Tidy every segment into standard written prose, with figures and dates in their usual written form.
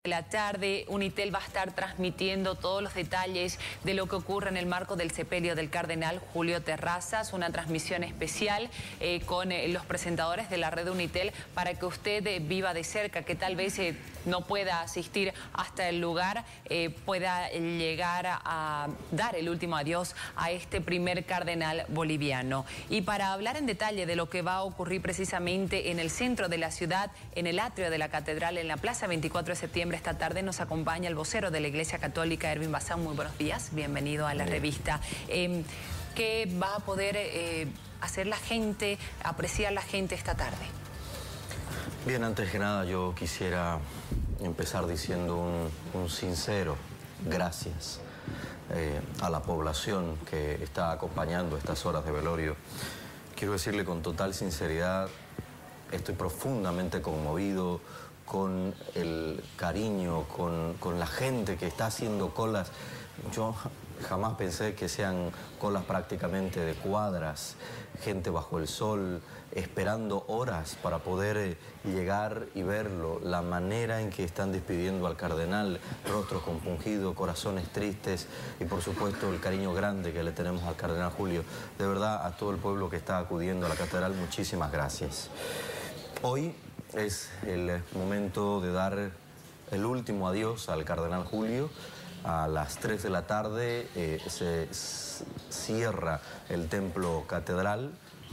La tarde, Unitel va a estar transmitiendo todos los detalles de lo que ocurre en el marco del sepelio del cardenal Julio Terrazas, una transmisión especial con los presentadores de la red Unitel para que usted viva de cerca, que tal vez no pueda asistir hasta el lugar, pueda llegar a dar el último adiós a este primer cardenal boliviano. Y para hablar en detalle de lo que va a ocurrir precisamente en el centro de la ciudad, en el atrio de la catedral, en la plaza 24 de septiembre, esta tarde nos acompaña el vocero de la Iglesia Católica, Erwin Bazán. Muy buenos días, bienvenido a la revista. ¿Qué va a poder hacer la gente, apreciar la gente esta tarde? Bien, antes que nada yo quisiera empezar diciendo un sincero gracias a la población que está acompañando estas horas de velorio. Quiero decirle con total sinceridad, estoy profundamente conmovido con el cariño, con la gente que está haciendo colas. Yo jamás pensé que sean colas prácticamente de cuadras, gente bajo el sol, esperando horas para poder llegar y verlo, la manera en que están despidiendo al cardenal, rostros compungidos, corazones tristes y por supuesto el cariño grande que le tenemos al cardenal Julio. De verdad, a todo el pueblo que está acudiendo a la catedral, muchísimas gracias. Hoy es el momento de dar el último adiós al cardenal Julio. A las 3 de la tarde se cierra el templo catedral.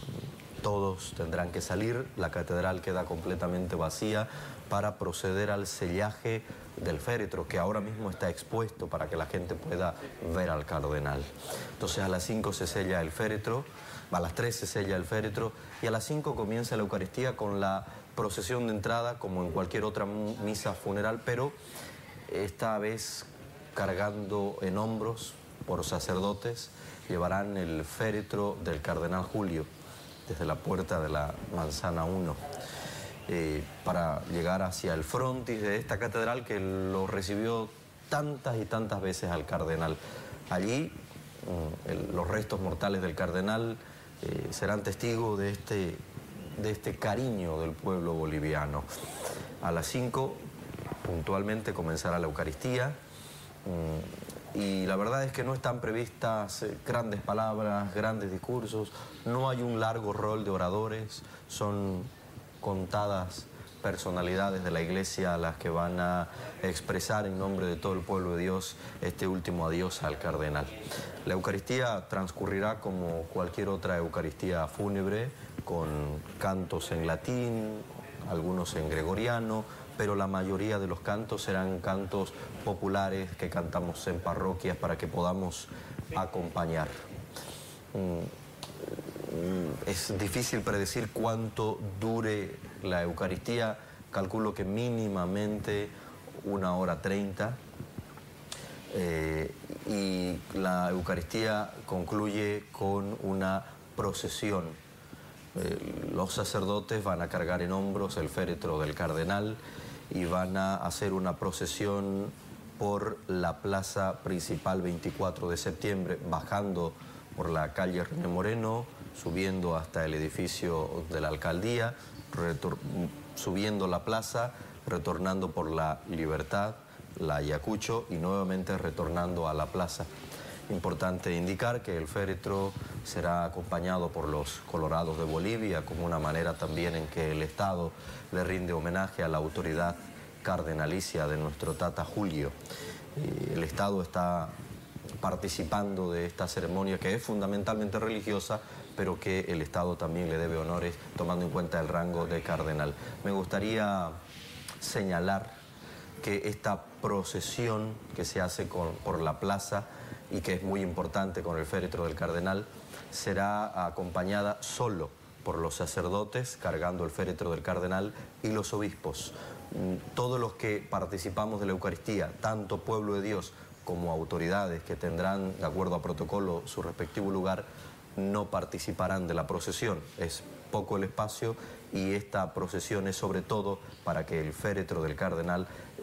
Todos tendrán que salir, la catedral queda completamente vacía para proceder al sellaje del féretro, que ahora mismo está expuesto para que la gente pueda ver al cardenal. Entonces a las 5 se sella el féretro, a las 3 se sella el féretro y a las 5 comienza la Eucaristía con la procesión de entrada, como en cualquier otra misa funeral, pero esta vez cargando en hombros por sacerdotes, llevarán el féretro del cardenal Julio desde la puerta de la Manzana 1 para llegar hacia el frontis de esta catedral que lo recibió tantas y tantas veces al cardenal. Allí los restos mortales del cardenal serán testigos de este cariño del pueblo boliviano. A las 5 puntualmente comenzará la Eucaristía. Y la verdad es que no están previstas grandes palabras, grandes discursos, no hay un largo rol de oradores, son contadas personalidades de la Iglesia las que van a expresar en nombre de todo el pueblo de Dios este último adiós al cardenal. La Eucaristía transcurrirá como cualquier otra Eucaristía fúnebre, con cantos en latín, algunos en gregoriano, pero la mayoría de los cantos serán cantos populares que cantamos en parroquias para que podamos acompañar. Es difícil predecir cuánto dure la Eucaristía, calculo que mínimamente 1:30, y la Eucaristía concluye con una procesión. Los sacerdotes van a cargar en hombros el féretro del cardenal y van a hacer una procesión por la plaza principal 24 de septiembre, bajando por la calle René Moreno, subiendo hasta el edificio de la alcaldía, subiendo la plaza, retornando por la Libertad, la Ayacucho y nuevamente retornando a la plaza. Importante indicar que el féretro será acompañado por los colorados de Bolivia, como una manera también en que el Estado le rinde homenaje a la autoridad cardenalicia de nuestro Tata Julio. El Estado está participando de esta ceremonia que es fundamentalmente religiosa, pero que el Estado también le debe honores tomando en cuenta el rango de cardenal. Me gustaría señalar que esta procesión que se hace por la plaza y que es muy importante con el féretro del cardenal, será acompañada solo por los sacerdotes cargando el féretro del cardenal y los obispos. Todos los que participamos de la Eucaristía, tanto pueblo de Dios como autoridades que tendrán, de acuerdo a protocolo, su respectivo lugar, no participarán de la procesión. Es poco el espacio y esta procesión es sobre todo para que el féretro del cardenal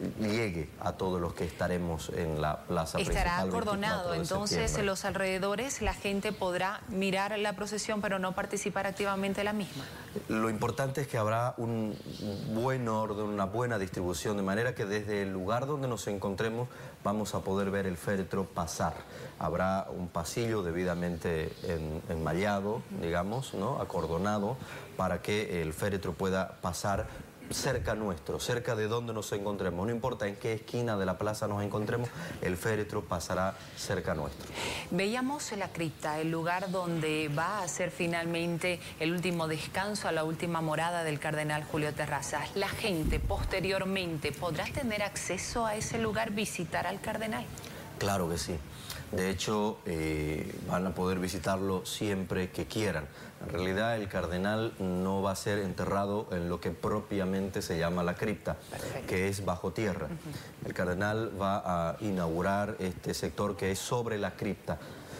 llegue a todos los que estaremos en la plaza principal. Estará acordonado, entonces en los alrededores la gente podrá mirar la procesión pero no participar activamente en la misma. Lo importante es que habrá un buen orden, una buena distribución, de manera que desde el lugar donde nos encontremos vamos a poder ver el féretro pasar. Habrá un pasillo debidamente enmallado, digamos, ¿no?, acordonado, para que el féretro pueda pasar cerca nuestro, cerca de donde nos encontremos. No importa en qué esquina de la plaza nos encontremos, el féretro pasará cerca nuestro. Veíamos la cripta, el lugar donde va a ser finalmente el último descanso, a la última morada del cardenal Julio Terrazas. La gente posteriormente podrá tener acceso a ese lugar, visitar al cardenal. Claro que sí. De hecho, van a poder visitarlo siempre que quieran. En realidad, el cardenal no va a ser enterrado en lo que propiamente se llama la cripta, que es bajo tierra. El cardenal va a inaugurar este sector que es sobre la cripta,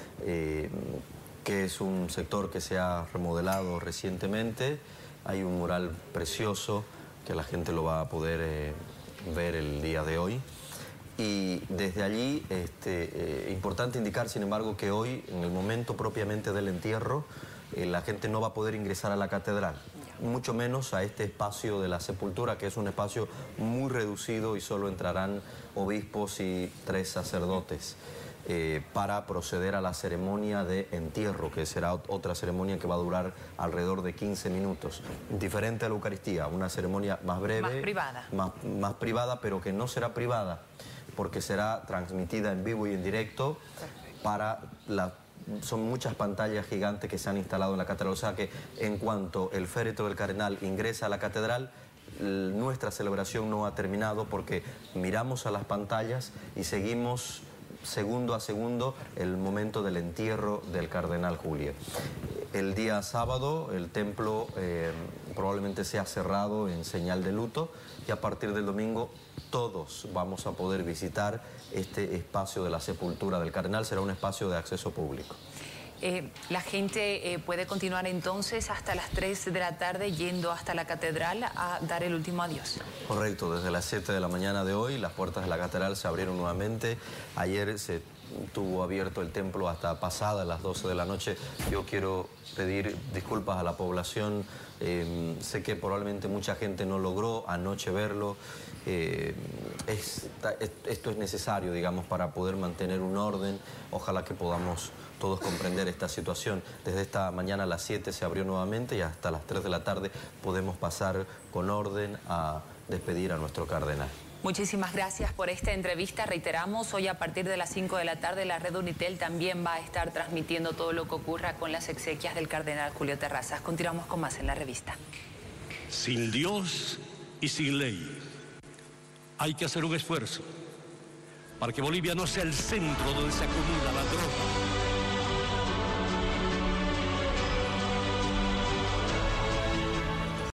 que es un sector que se ha remodelado recientemente. Hay un mural precioso que la gente lo va a poder ver el día de hoy. Y desde allí, importante indicar, sin embargo, que hoy, en el momento propiamente del entierro, la gente no va a poder ingresar a la catedral, mucho menos a este espacio de la sepultura, que es un espacio muy reducido y solo entrarán obispos y 3 sacerdotes para proceder a la ceremonia de entierro, que será otra ceremonia que va a durar alrededor de 15 minutos. Diferente a la Eucaristía, una ceremonia más breve, más privada. Más privada, pero que no será privada, porque será transmitida en vivo y en directo para son muchas pantallas gigantes que se han instalado en la catedral. O sea que en cuanto el féretro del cardenal ingresa a la catedral, nuestra celebración no ha terminado, porque miramos a las pantallas y seguimos segundo a segundo el momento del entierro del cardenal Julio. El día sábado el templo probablemente sea cerrado en señal de luto, y a partir del domingo todos vamos a poder visitar este espacio de la sepultura del cardenal. Será un espacio de acceso público. La gente puede continuar entonces hasta las 3 de la tarde yendo hasta la catedral a dar el último adiós. Correcto, desde las 7 de la mañana de hoy las puertas de la catedral se abrieron nuevamente. Ayer se tuvo abierto el templo hasta pasadas las 12 de la noche. Yo quiero pedir disculpas a la población. Sé que probablemente mucha gente no logró anoche verlo. Esto es necesario, digamos, para poder mantener un orden. Ojalá que podamos todos comprender esta situación. Desde esta mañana a las 7 se abrió nuevamente y hasta las 3 de la tarde podemos pasar con orden a despedir a nuestro cardenal. Muchísimas gracias por esta entrevista. Reiteramos, hoy a partir de las 5 de la tarde la red Unitel también va a estar transmitiendo todo lo que ocurra con las exequias del cardenal Julio Terrazas. Continuamos con más en la revista. Sin Dios y sin ley, hay que hacer un esfuerzo para que Bolivia no sea el centro donde se acumula la droga,